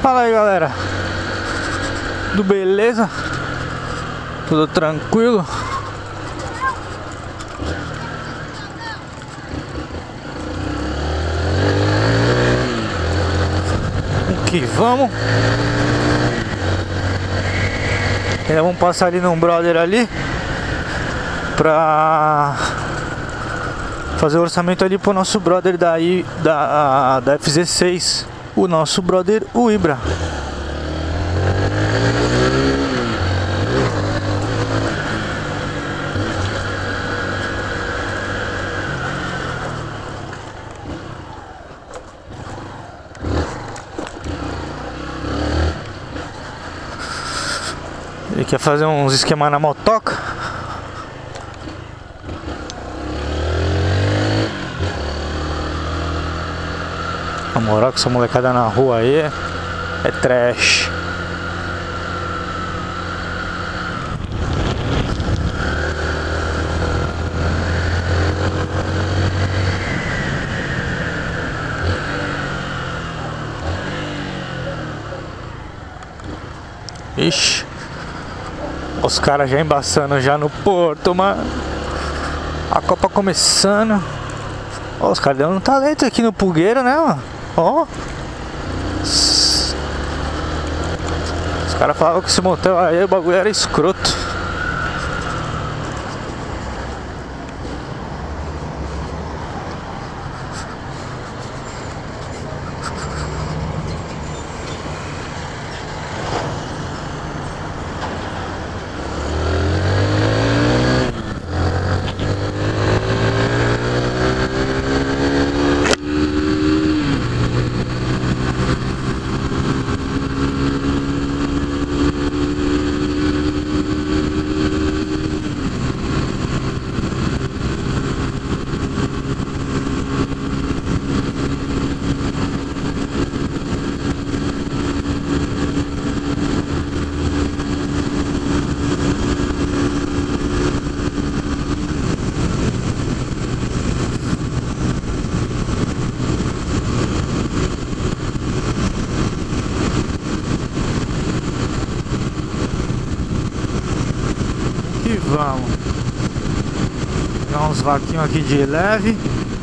Fala aí, galera. Tudo beleza? Tudo tranquilo? Que vamos. Ainda vamos passar ali num brother ali pra fazer o orçamento ali pro nosso brother da FZ6, o nosso brother, o Ibra. Ele quer fazer uns esquemas na motoca. A moral que essa molecada na rua aí é trash. Ixi, os caras já embaçando já no porto, mano. A Copa começando. Ó, os caras dando um talento aqui no Pulgueiro, né, mano? Ó. Os caras falavam que esse motel aí o bagulho era escroto. E vamos pegar uns vaquinhos aqui de leve.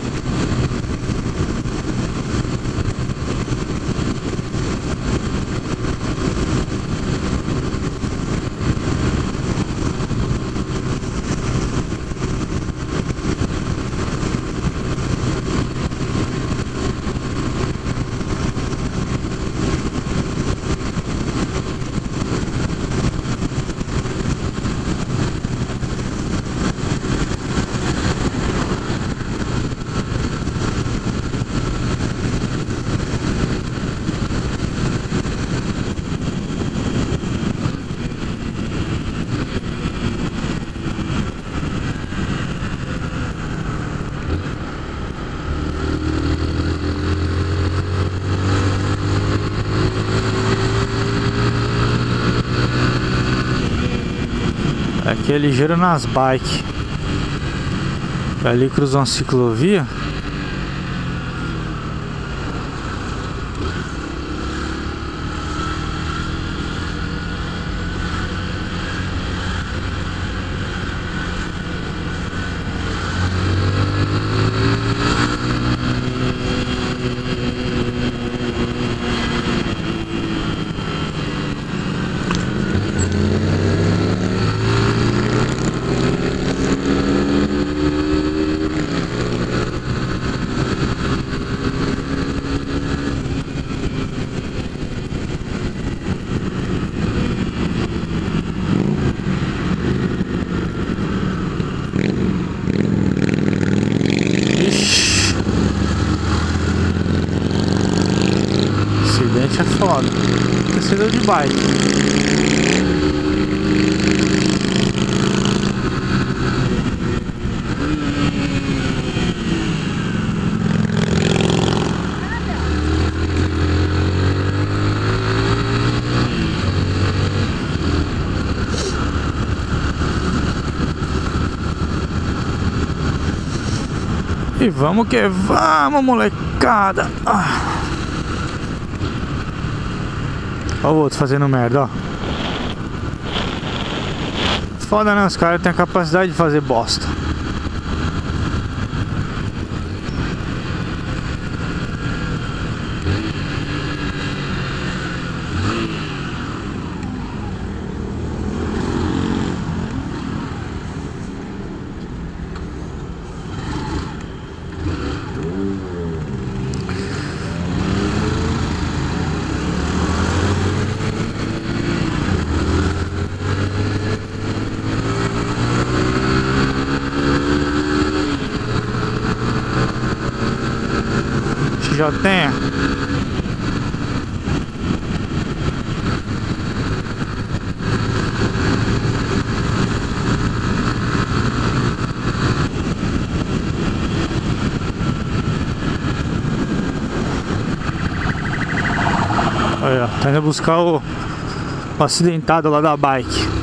Aqui é ligeiro nas bikes. Ali cruzou uma ciclovia. Acidente é foda. Precisa de bike. E vamos que vamos, molecada. Olha o outro fazendo merda, ó. Foda, né? Os caras têm a capacidade de fazer bosta. Já tem. Olha, tá indo buscar o acidentado lá da bike.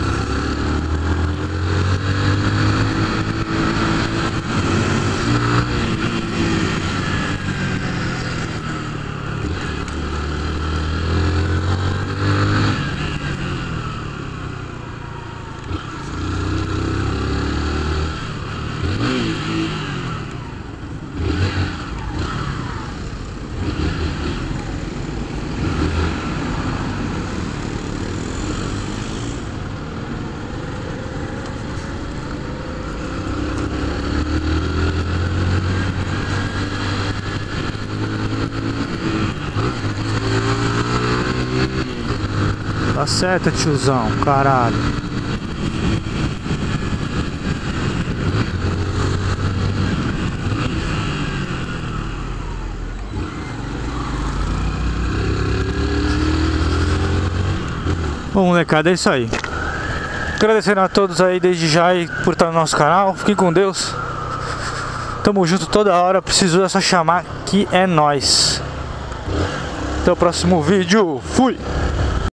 Tá certo, tiozão, caralho. Bom, molecada, é isso aí. Agradecendo a todos aí desde já e por estar no nosso canal. Fiquem com Deus. Tamo junto toda hora. Preciso só chamar que é nóis. Até o próximo vídeo. Fui!